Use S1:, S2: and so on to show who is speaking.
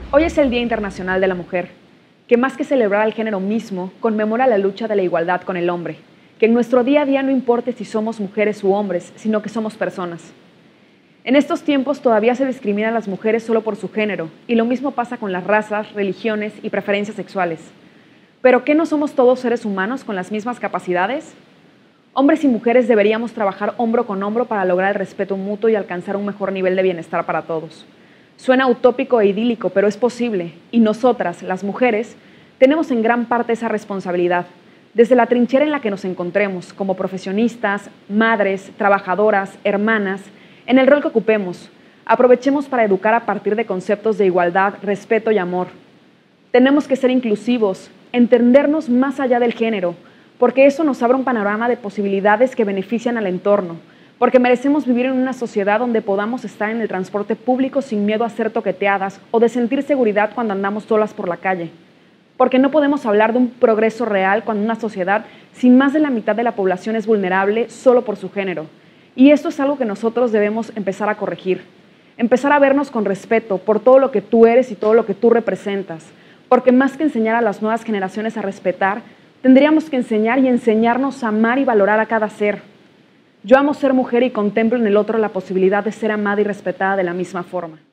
S1: Hoy es el Día Internacional de la Mujer, que más que celebrar al género mismo, conmemora la lucha de la igualdad con el hombre, que en nuestro día a día no importe si somos mujeres u hombres, sino que somos personas. En estos tiempos todavía se discrimina a las mujeres solo por su género, y lo mismo pasa con las razas, religiones y preferencias sexuales. ¿Pero qué no somos todos seres humanos con las mismas capacidades? Hombres y mujeres deberíamos trabajar hombro con hombro para lograr el respeto mutuo y alcanzar un mejor nivel de bienestar para todos. Suena utópico e idílico, pero es posible, y nosotras, las mujeres, tenemos en gran parte esa responsabilidad, desde la trinchera en la que nos encontremos, como profesionistas, madres, trabajadoras, hermanas, en el rol que ocupemos. Aprovechemos para educar a partir de conceptos de igualdad, respeto y amor. Tenemos que ser inclusivos, entendernos más allá del género, porque eso nos abre un panorama de posibilidades que benefician al entorno, porque merecemos vivir en una sociedad donde podamos estar en el transporte público sin miedo a ser toqueteadas o de sentir seguridad cuando andamos solas por la calle, porque no podemos hablar de un progreso real cuando una sociedad sin más de la mitad de la población es vulnerable solo por su género. Y esto es algo que nosotros debemos empezar a corregir, empezar a vernos con respeto por todo lo que tú eres y todo lo que tú representas, porque más que enseñar a las nuevas generaciones a respetar, tendríamos que enseñar y enseñarnos a amar y valorar a cada ser. Yo amo ser mujer y contemplo en el otro la posibilidad de ser amada y respetada de la misma forma.